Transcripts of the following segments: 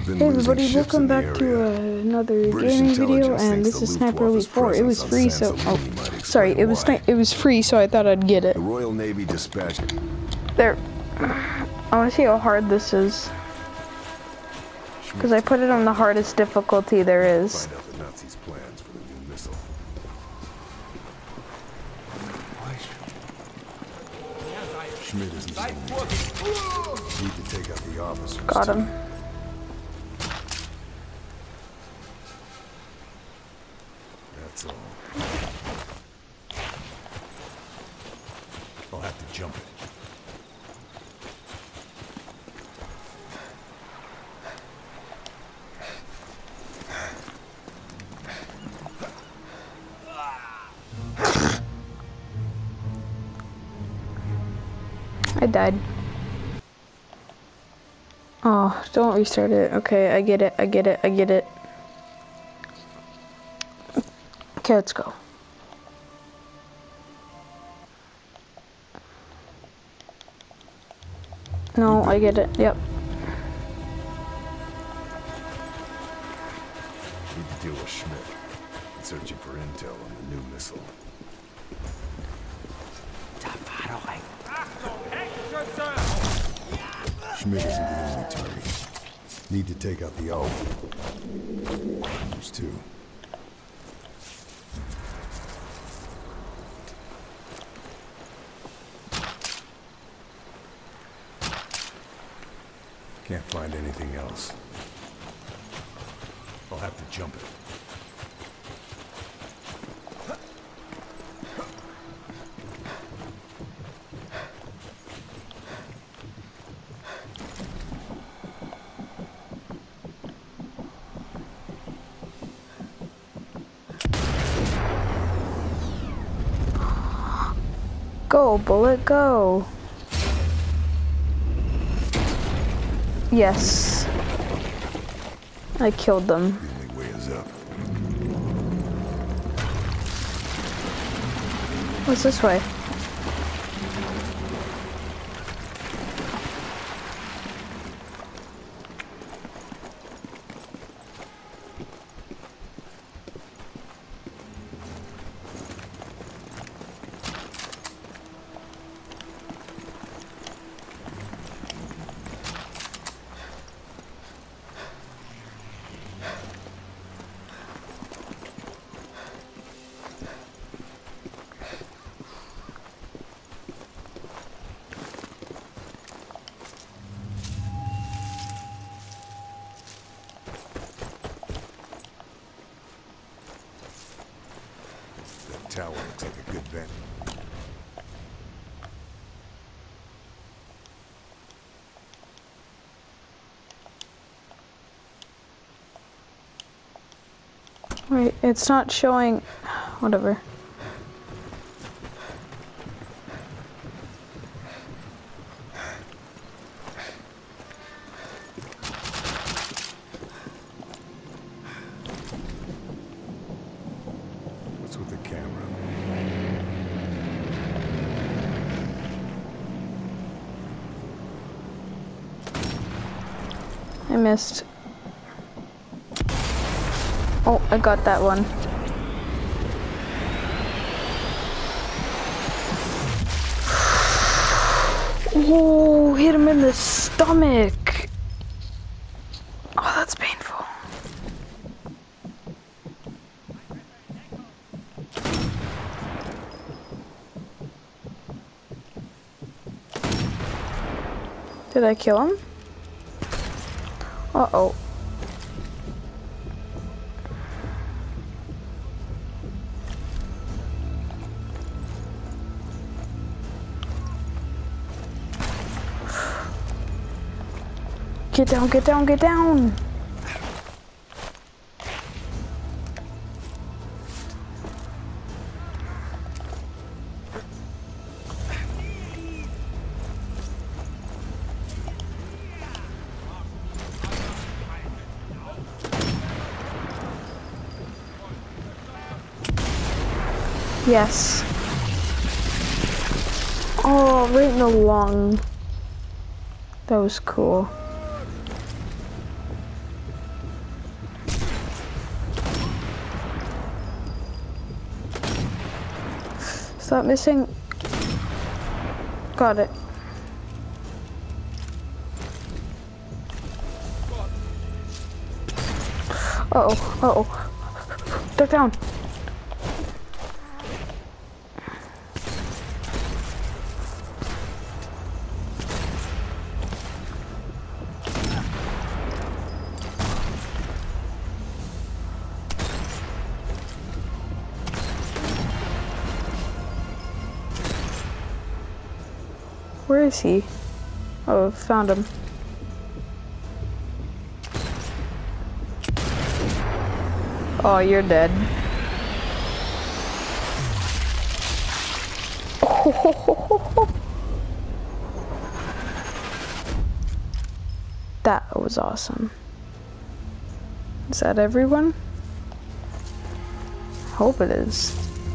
been Hey losing everybody, ships welcome in the back to area. another British gaming video, intelligence and thinks this the is Sniper Elite Luftwaffe's 4. It was presence on free, San so Salini might sorry, explain why. it was free, so I thought I'd get it. The Royal Navy dispatched. There, I want to see how hard this is, because I put it on the hardest difficulty there is. Find out the Nazis' plans for the new missile. Schmidt isn't the only. Need to take out the officers. Got him. That's all. I'll have to jump it. I died. Oh, don't restart it. Okay, I get it, I get it, I get it. Okay, let's go. No, I get it, yep. Need to deal with Schmidt. Searching for intel on the new missile. Schmidt isn't the only target. Need to take out the owl. There's two. Can't find anything else. I'll have to jump it. Go, bullet, go. Yes. I killed them. The only way is up. What's this way? Tower looks like a good bet. Wait, it's not showing. Whatever. What's with the camera? I missed. Oh, I got that one. Oh, hit him in the stomach. Oh, that's painful. Did I kill him? Uh-oh. Get down, get down, get down! Yes. Oh, right in the lung. That was cool. Stop missing. Got it. Uh-oh, uh-oh. Duck down. Where is he? Oh, found him. Oh, you're dead. That was awesome. Is that everyone? Hope it is.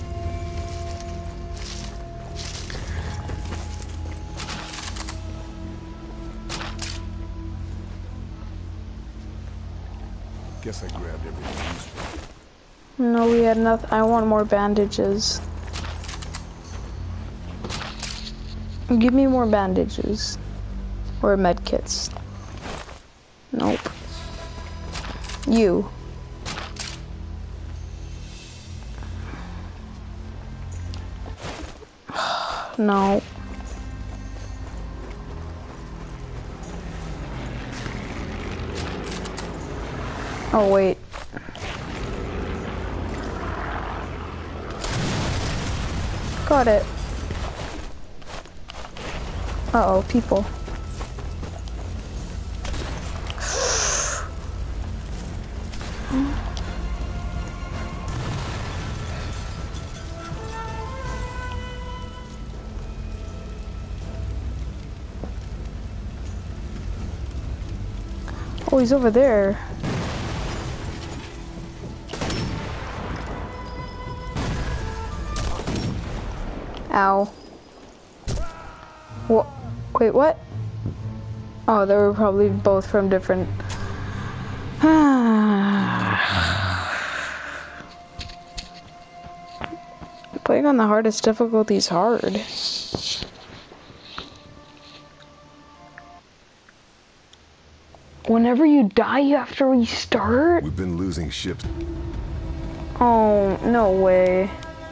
Guess I grabbed everything useful. No, we had nothing. I want more bandages. Give me more bandages. Or med kits. Nope. You. No. Oh, wait. Got it. Uh-oh, people. Oh, he's over there. Ow. What? Wait, what? Oh, they were probably both from different... Playing on the hardest difficulty is hard. Whenever you die, you have to restart? We've been losing ships. Oh, no way.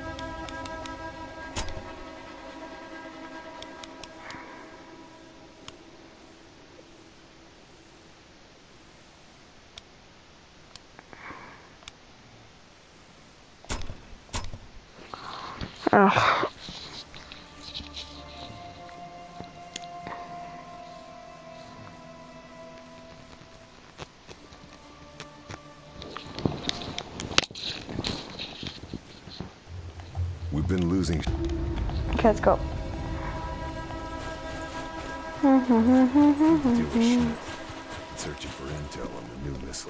Ugh. We've been losing. Okay, let's go. Searching for intel on the new missile.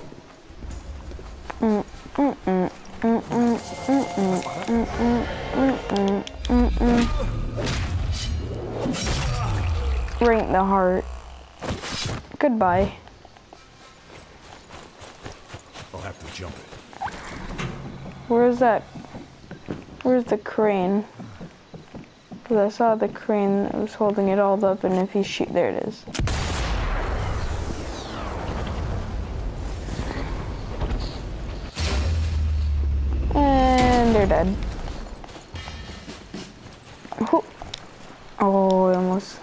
Right in the heart. Goodbye. I'll have to jump it. Where's that? Where's the crane? Because I saw the crane that was holding it all up, and if you shoot, there it is. And they're dead. Oh, I almost.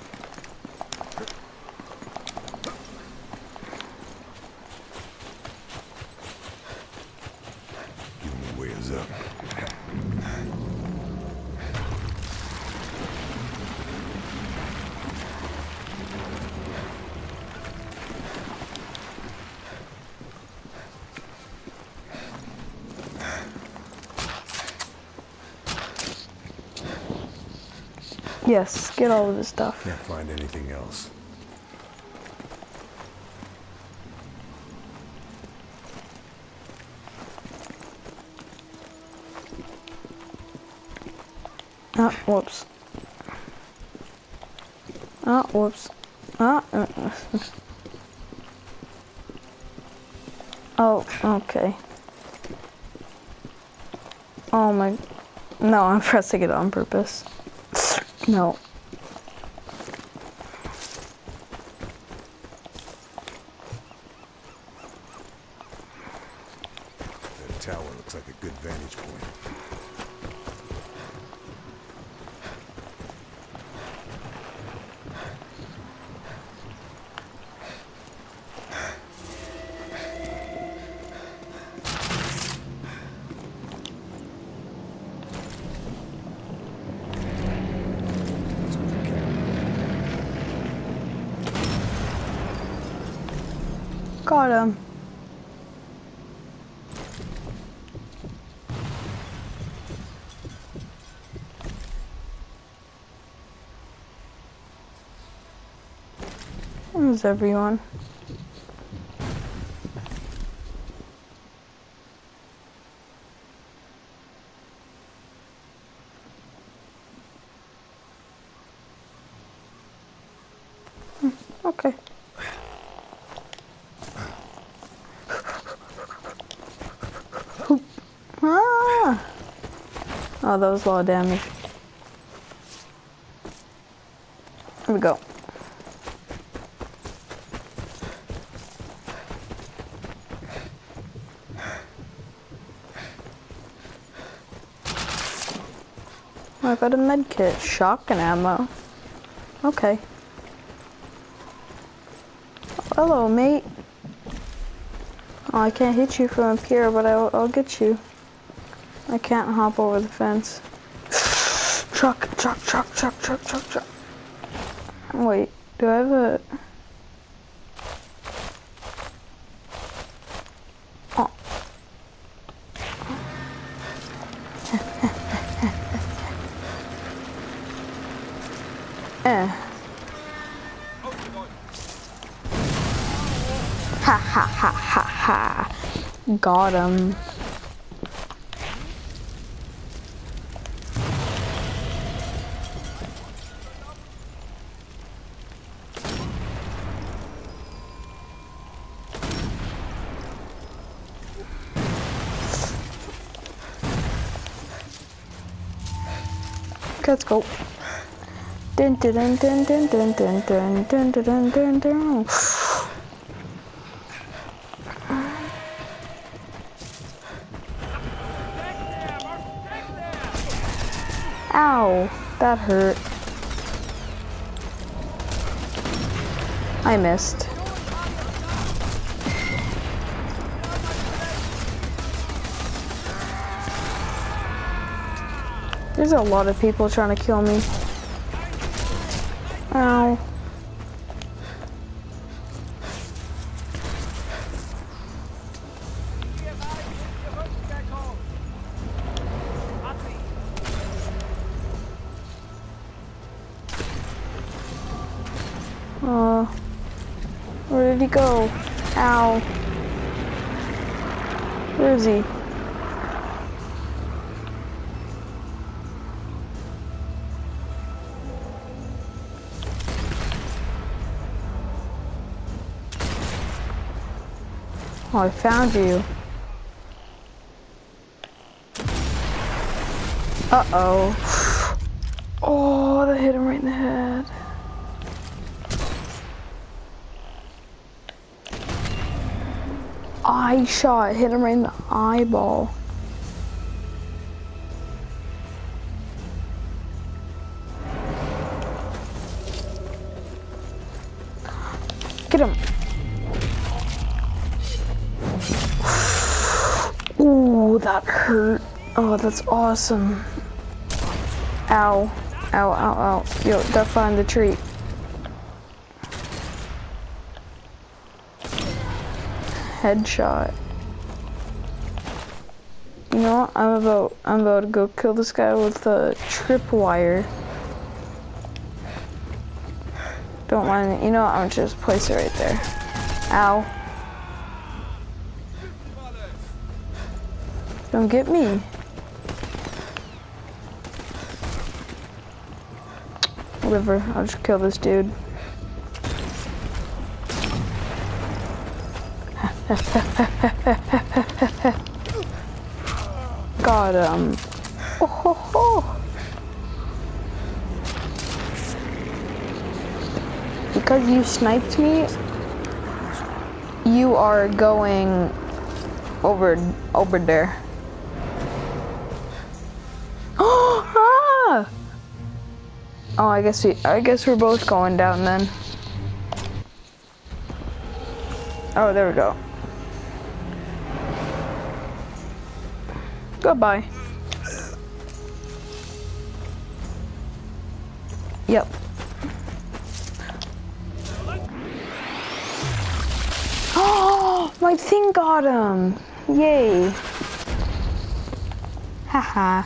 Give me way is up. Yes, get all of this stuff. Can't find anything else. Ah, whoops. Ah, whoops. Ah. Oh, okay. Oh my. No, I'm pressing it on purpose. No. That tower looks like a good vantage point. Got him. There's everyone. Okay. Ah! Oh, that was a lot of damage. Here we go. I got a med kit. Shotgun ammo. Okay. Hello, mate. Oh, I can't hit you from up here, but I'll get you. I can't hop over the fence. Truck. Wait, do I have a... Oh. Ha. Got him. Let's go. Dun dun dun dun dun dun dun dun dun dun dun dun. Ow, that hurt. I missed. There's a lot of people trying to kill me. Ow. Where did he go? Ow. Where is he? Oh, I found you. Uh-oh. Oh, that hit him right in the head. Eye shot, hit him right in the eyeball. Get him. Ooh, that hurt. Oh, that's awesome. Ow. Ow, ow, ow. Yo, duck behind the tree. Headshot. You know what? I'm about to go kill this guy with a tripwire. Don't mind it. You know what? I'm gonna just place it right there. Ow. Don't get me. Whatever, I'll just kill this dude. Got him. Oh ho ho! Because you sniped me, you are going over there. Ah! Oh, I guess we're both going down then. Oh, there we go. Goodbye. Yep. Oh, my thing got him. Yay. Haha.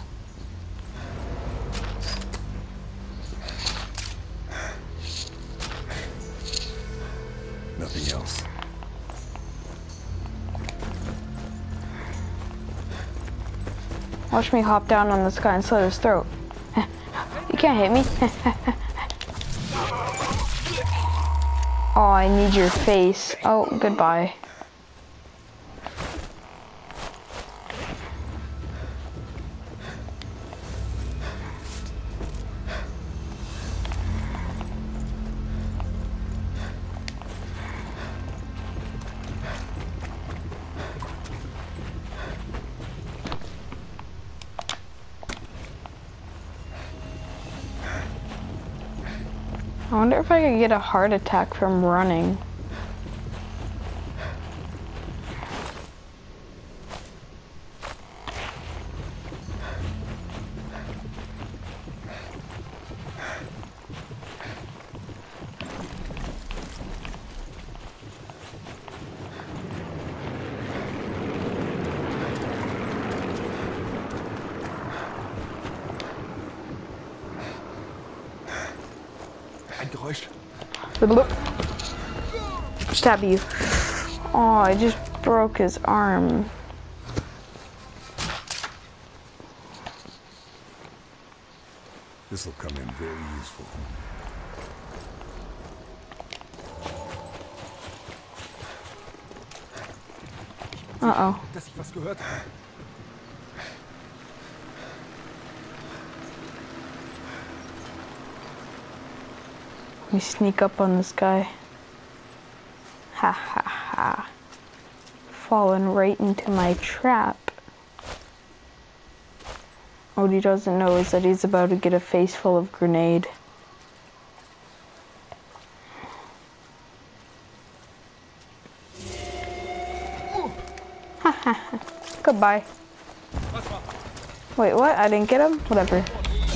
Nothing else. Watch me hop down on this guy and slit his throat. You can't hit me. Oh, I need your face. Oh, goodbye. I wonder if I could get a heart attack from running. Ein Geräusch. Stab you. Oh, I just broke his arm. This will come in very useful. Uh-oh. Dass ich was gehört habe. Let me sneak up on this guy. Ha ha ha. Fallen right into my trap. What he doesn't know is that he's about to get a face full of grenade. Ha ha ha. Goodbye. Wait, what? I didn't get him? Whatever.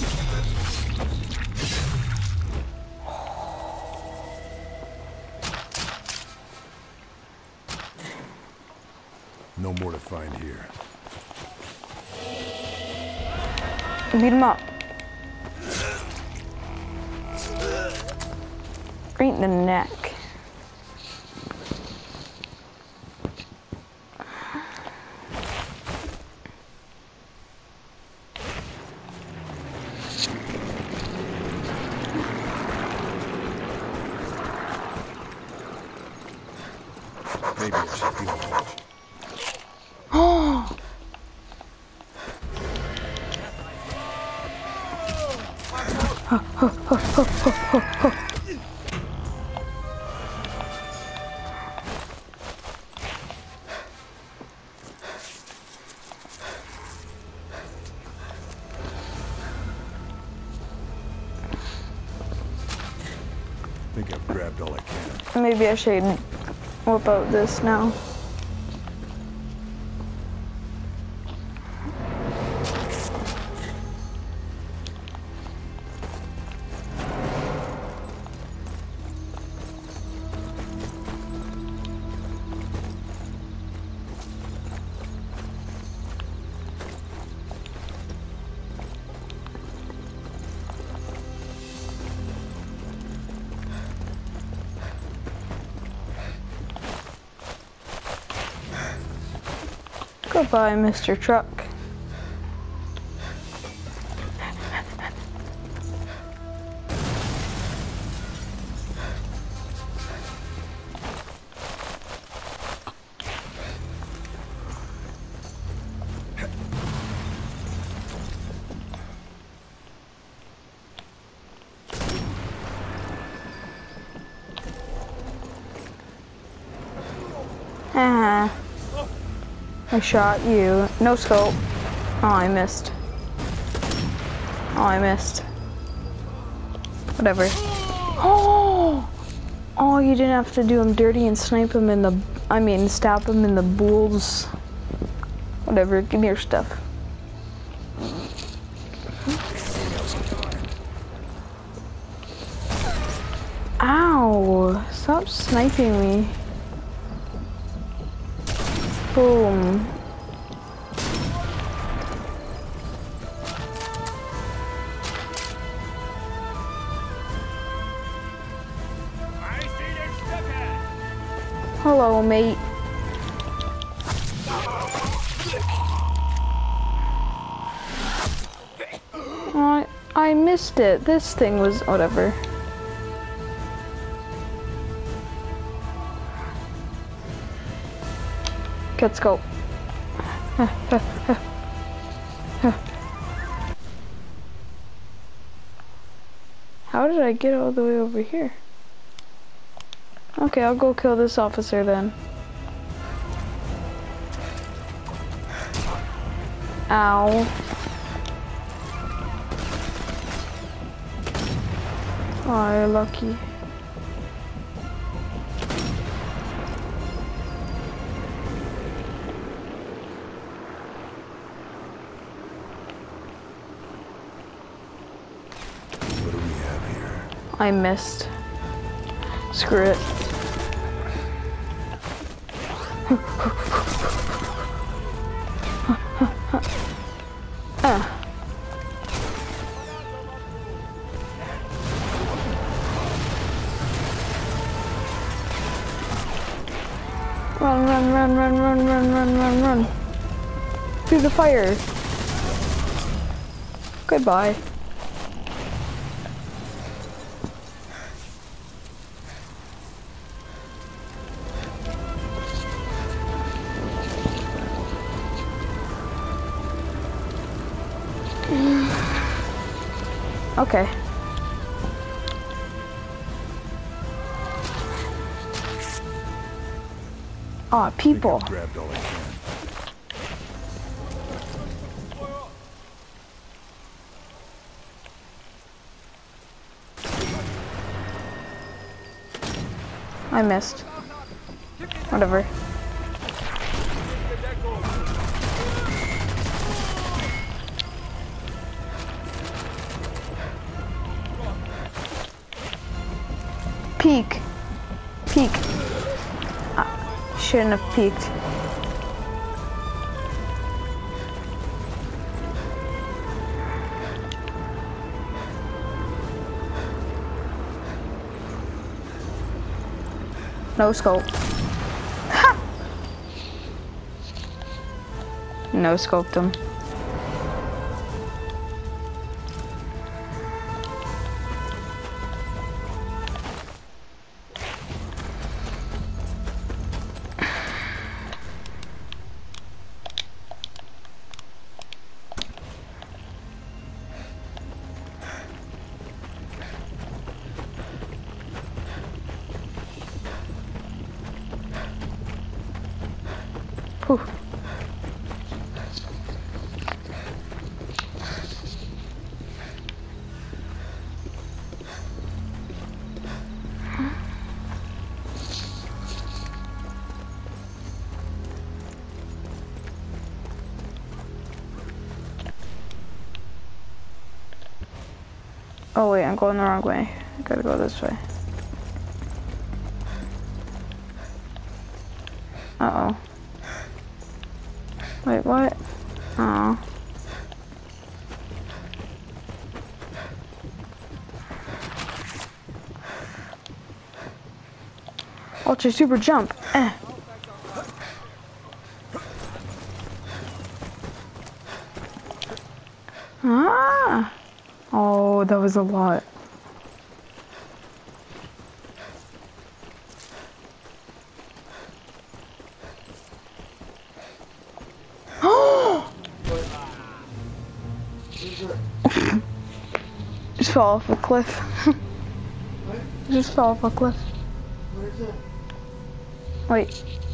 No more to find here. Beat him up. Right in the neck. Maybe I should feel it. Oh! I think I've grabbed all I can. Maybe I should whip out this now. Goodbye, Mr. Truck. Ah. I shot you. No scope. Oh, I missed. Oh, I missed. Whatever. Oh! Oh, you didn't have to do him dirty and snipe him in the... I mean, stab him in the balls. Whatever, give me your stuff. Ow! Stop sniping me. Boom. Hello, mate. I missed it. This thing was whatever. Let's go. How did I get all the way over here? Okay, I'll go kill this officer then. Ow. Oh, you're lucky. What do we have here? I missed. Screw it. Run. Through the fire. Goodbye. Okay. Ah, people. Grabbed all I can. I missed. Whatever. Peek. Shouldn't have peeked. No scope. Ha! No scoped him. Whew. Oh wait, I'm going the wrong way. I gotta go this way. Uh-oh. Wait, what? Oh. Ultra super jump. Ah. Oh, that was a lot. Just fell off a cliff. Just fell off a cliff. Where's it? Wait.